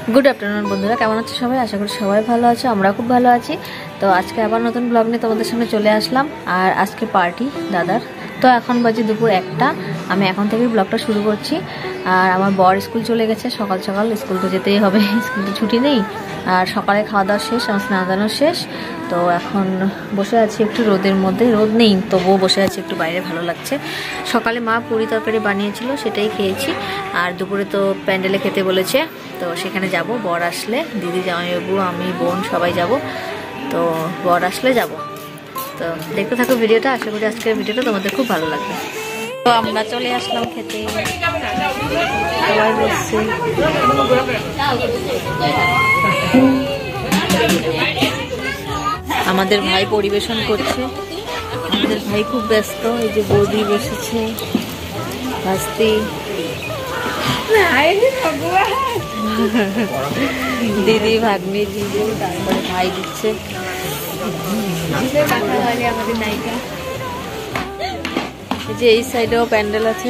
Good afternoon बंधुरा केमन आछो सबाई आशा करी सबाई भालो आछो आमरा खूब भालो आछि। तो आज के आबार नतुन ब्लग निये तोमादेर सामने चले आसलाम। और आज के पार्टी दादार तो एखन बाजे दुपुर 1टा। आमि एखन थेकेई ब्लगटा शुरू करछि। और आमार बर स्कूल चले गेছে सकाल सकाल स्कूल तो जेतेई होबे स्कूल तो छुटी नेই। और सकाले खाওয়া दाওয়া शेष आमार स्नान दानो शेष। तो এখন বসে আছি একটু রোদের মধ্যে, রোদ নেই তবুও বসে আছি একটু বাইরে, ভালো লাগছে। সকালে মা পুরি তরকারি বানিয়েছিল সেটাই খেয়েছি। আর দুপুরে তো প্যান্ডেলে খেতে বলেছে, তো সেখানে যাব। বর আসলে দিদি জামাইবাবু আমি বোন সবাই যাব। তো বর আসলে যাব। তো দেখতে থাকো ভিডিওটা, আশা করি আজকের ভিডিওটা তোমাদের খুব ভালো লাগবে। তো আমরা চলে আসলাম খেতে, সবাই বসছে। আমাদের ভাই পরিবেশন করছে, আমাদের ভাই খুব ব্যস্ত। এই যে বৌদি বসেছে, ভাস্তি, দিদি ভাগ্নি জিজু, তারপরে ভাই দিচ্ছে। আমাদের নায়িকা এই যে এই সাইডেও প্যান্ডেল আছে।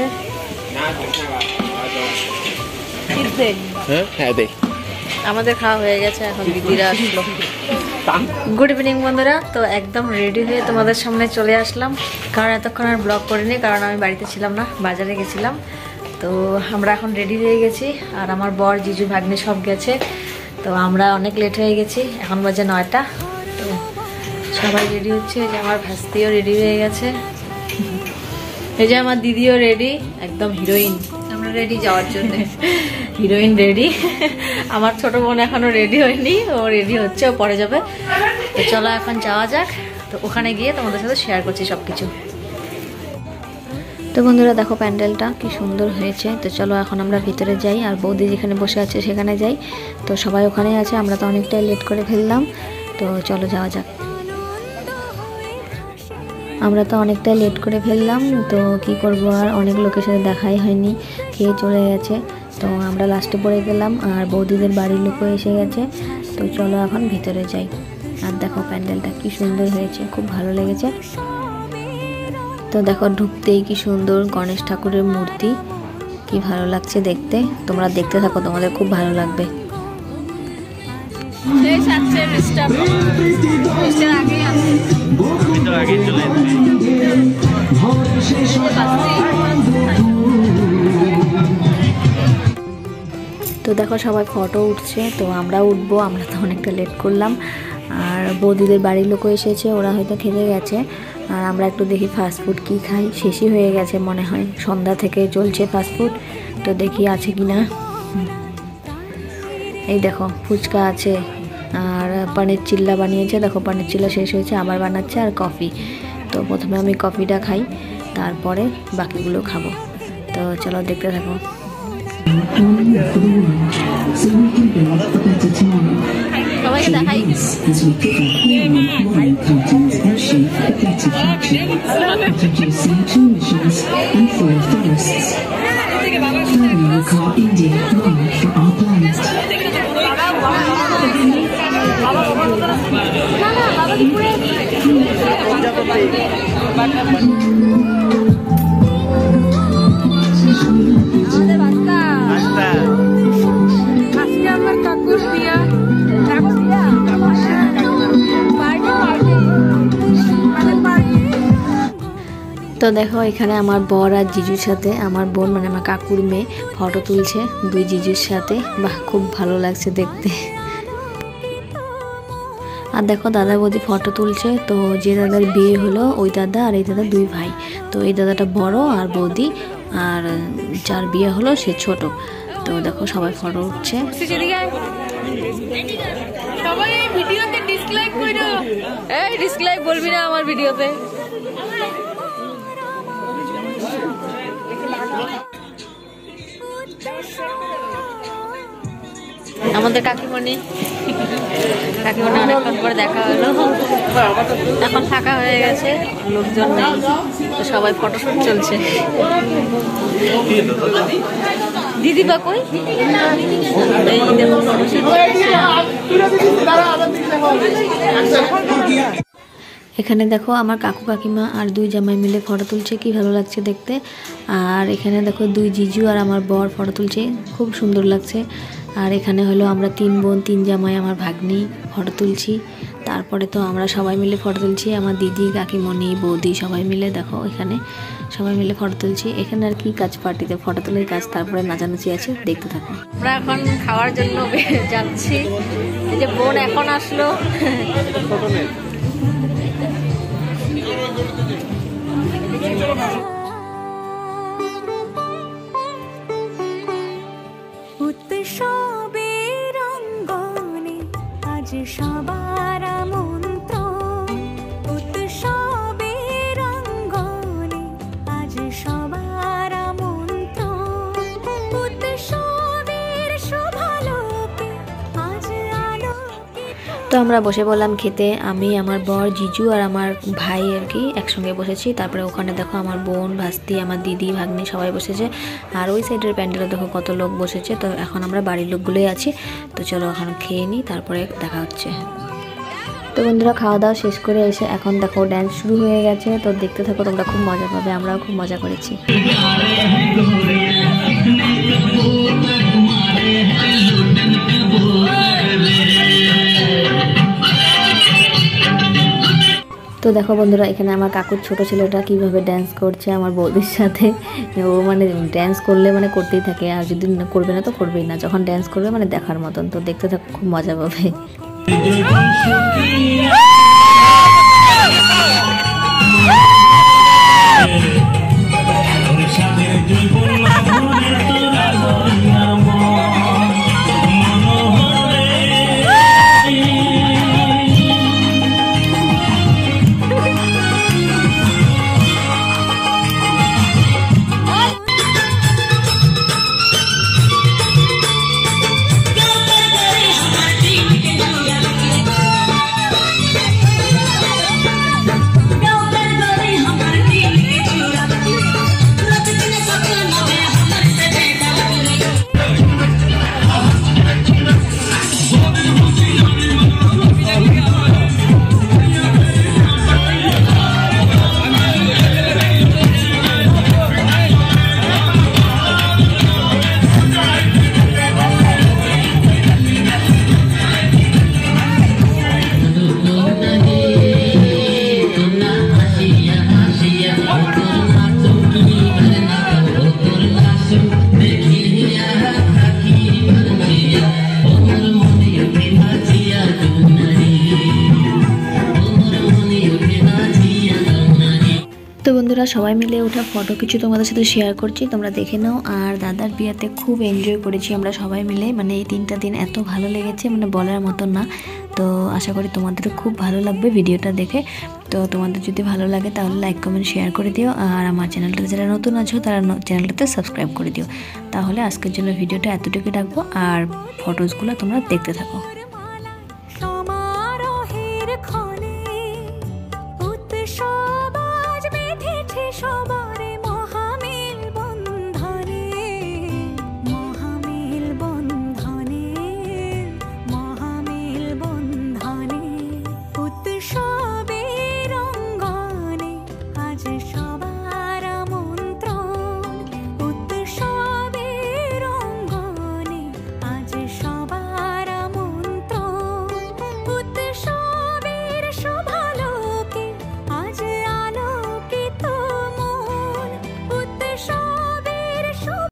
আমাদের খাওয়া হয়ে গেছে, এখন দিদিরা আসলো। গুড ইভিনিং বন্ধুরা। তো একদম রেডি হয়ে তোমাদের সামনে চলে আসলাম, কারণ এতক্ষণ আর ব্লগ করিনি, কারণ আমি বাড়িতে ছিলাম না, বাজারে গেছিলাম। তো আমরা এখন রেডি হয়ে গেছি, আর আমার বর জিজু ভাগ্নে সব গেছে। তো আমরা অনেক লেট হয়ে গেছি, এখন বাজে 9টা। তো সবাই রেডি হচ্ছে, যে আমার ভাস্তিও রেডি হয়ে গেছে, এই যে আমার দিদিও রেডি, একদম হিরোইন। আমরা রেডি যাওয়ার জন্য, হিরোইন রেডি। আমার ছোট বোন এখনো রেডি হয়নি, ও রেডি হচ্ছে, ও পরে যাবে। তো চলো এখন যাওয়া যাক। তো ওখানে গিয়ে তোমাদের সাথে শেয়ার করছি সবকিছু। তো বন্ধুরা দেখো প্যান্ডেলটা কি সুন্দর হয়েছে। তো চলো এখন আমরা ভিতরে যাই, আর বৌদি যেখানে বসে আছে সেখানে যাই। তো সবাই ওখানেই আছে, আমরা তো অনেকটাই লেট করে ফেললাম। তো চলো যাওয়া যাক। আমরা তো অনেকটাই লেট করে ফেললাম, তো কি করব, আর অনেক লোকের সাথে দেখাই হয়নি, খেয়ে চলে গেছে। তো আমরা লাস্টে পড়ে গেলাম, আর বৌদিদের বাড়ির লোকও এসে গেছে। তো চলো এখন ভিতরে যাই। আর দেখো প্যান্ডেলটা কি সুন্দর হয়েছে, খুব ভালো লেগেছে। তো দেখো ঢুকতেই কি সুন্দর গণেশ ঠাকুরের মূর্তি, কি ভালো লাগছে দেখতে। তোমরা দেখতে থাকো, তোমাদের খুব ভালো লাগবে। তো দেখো সবাই ফটো উঠছে, তো আমরা উঠবো, আমরা তো অনেকটা লেট করলাম। আর বৌদিদের বাড়ির লোকও এসেছে, ওরা হয়তো খেতে গেছে। আর আমরা একটু দেখি ফাস্টফুড কি খাই, শেষই হয়ে গেছে মনে হয়, সন্ধ্যা থেকে চলছে ফাস্টফুড। তো দেখি আছে কিনা। এই দেখো ফুচকা আছে, আর পনির চিল্লা বানিয়েছে। দেখো পনির চিল্লা শেষ হয়েছে, আবার বানাচ্ছে। আর কফি। তো প্রথমে আমি কফিটা খাই, তারপরে বাকিগুলো খাবো। তো চলো দেখতে থাকো। সবাইকে দেখাই। তো দেখো এখানে আমার বর আর জিজুর সাথে আমার বোন, মানে আমার কাকুর মেয়ে, ফটো তুলছে দুই জিজুর সাথে। বাহ, খুব ভালো লাগছে দেখতে। আর দেখো দাদা বৌদি ফটো তুলছে। তো যে দাদার বিয়ে হলো ওই দাদা, আর এই দাদা দুই ভাই। তো এই দাদাটা বড় আর বৌদি, আর যার বিয়ে হলো সে ছোট। তো দেখো সবাই ফটো উঠছে। সবাই এই ভিডিওতে ডিসলাইক কইরো। এই ডিসলাইক বলবি না আমার ভিডিওতে। আমাদের কাকিমণি অনেকক্ষণ পরে দেখা হলো, এখন ফাঁকা হয়ে গেছে, লোকজন নেই। তো সবাই ফটোশুট চলছে। দিদি বা কই? এখানে দেখো আমার কাকু কাকিমা আর দুই জামাই মিলে ফটো তুলছে, কি ভালো লাগছে দেখতে। আর এখানে দেখো দুই জিজু আর আমার বর ফটো তুলছে, খুব সুন্দর লাগছে। আর এখানে হলো আমরা 3 বোন 3 জামাই আমার ভাগ্নি ফটো তুলছি। তারপরে তো আমরা সবাই মিলে ফটো তুলছি, আমার দিদি কাকিমণি বৌদি সবাই মিলে দেখো এখানে সবাই মিলে ফটো তুলছি। এখানে আর কি কাজ, পার্টিতে ফটো তোলার কাজ, তারপরে নাচানাচি আছে, দেখতে থাকো। আমরা এখন খাওয়ার জন্য যাচ্ছি, এই যে বোন এখন আসলো। উৎসবের অঙ্গনে আজ সবার আমন্ত্রণ, উৎসবের অঙ্গনে আজ সবার আমন্ত্রণ, উৎসবের শোভালোকে আজ আলোকিত। তো আমরা বসে বললাম খেতে, আমি আমার বর জিজু আর আমার ভাই আর কি একসঙ্গে বসেছি। তারপরে ওখানে দেখো আমার বোন ভাস্তি আমার দিদি ভাগ্নি সবাই বসেছে। আর ওই সাইডের প্যান্ডেলে দেখো কত লোক বসেছে। তো এখন আমরা বাড়ির লোকগুলোই আছি। তো চলো এখন খেয়ে নিই, তারপরে দেখা হচ্ছে। তো বন্ধুরা খাওয়া দাওয়া শেষ করে এসে এখন দেখো ড্যান্স শুরু হয়ে গেছে। তো দেখতে থাকো, তোমরা খুব মজা পাবে, আমরাও খুব মজা করেছি। তো দেখো বন্ধুরা এখানে আমার কাকুর ছোট ছেলেটা কিভাবে ড্যান্স করছে আমার বৌদির সাথে। ও মানে ড্যান্স করলে মানে করতেই থাকে, আর যদি করবে না তো করবেই না, যখন ড্যান্স করবে মানে দেখার মতন। তো দেখতে থাকো, খুব মজা পাবে। তো বন্ধুরা সবাই মিলে ওঠা ফটো কিছু তোমাদের সাথে শেয়ার করছি, তোমরা দেখে নাও। আর দাদার বিয়েতে খুব এনজয় করেছি আমরা সবাই মিলে, মানে এই 3টা দিন এত ভালো লেগেছে মানে বলার মতন না। তো আশা করি তোমাদেরও খুব ভালো লাগবে ভিডিওটা দেখে। তো তোমাদের যদি ভালো লাগে তাহলে লাইক কমেন্ট শেয়ার করে দিও। আর আমার চ্যানেলটাতে যারা নতুন আছো তারা চ্যানেলটাতে সাবস্ক্রাইব করে দিও। তাহলে আজকের জন্য ভিডিওটা এতটুকু রাখবো, আর ফটোসগুলো তোমরা দেখতে থাকো।